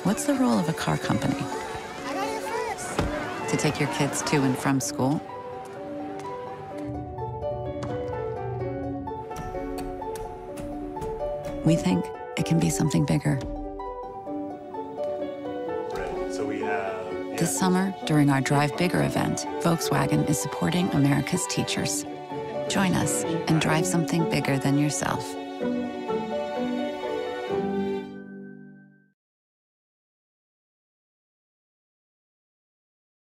What's the role of a car company? I got here first. To take your kids to and from school? We think it can be something bigger. Right, so we have... This summer, during our Drive Bigger event, Volkswagen is supporting America's teachers. Join us and drive something bigger than yourself.